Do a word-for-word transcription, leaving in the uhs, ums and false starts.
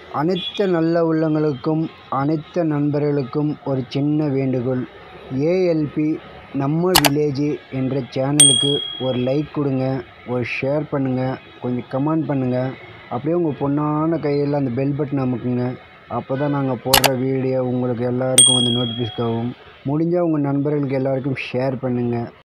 அனைத்து நல்ல உள்ளங்களுக்கும் அனைத்து நண்பர்களுக்கும் ஒரு சின்ன வேண்டுகோள். ஏஎல்பி நம்ம வில்லேஜ் என்ற சேனலுக்கு ஒரு லைக் கொடுங்க, ஒரு ஷேர் பண்ணுங்கள், கொஞ்சம் கமெண்ட் பண்ணுங்கள். அப்படியே உங்கள் பொண்ணான கையில் அந்த பெல் பட்டன் அமுக்குங்க. அப்போ தான் நாங்கள் போடுற வீடியோ உங்களுக்கு எல்லாருக்கும் வந்து நோட்டிஃபிகேஷன் ஆகும். முடிஞ்சால் உங்கள் நண்பர்களுக்கு எல்லாருக்கும் ஷேர் பண்ணுங்கள்.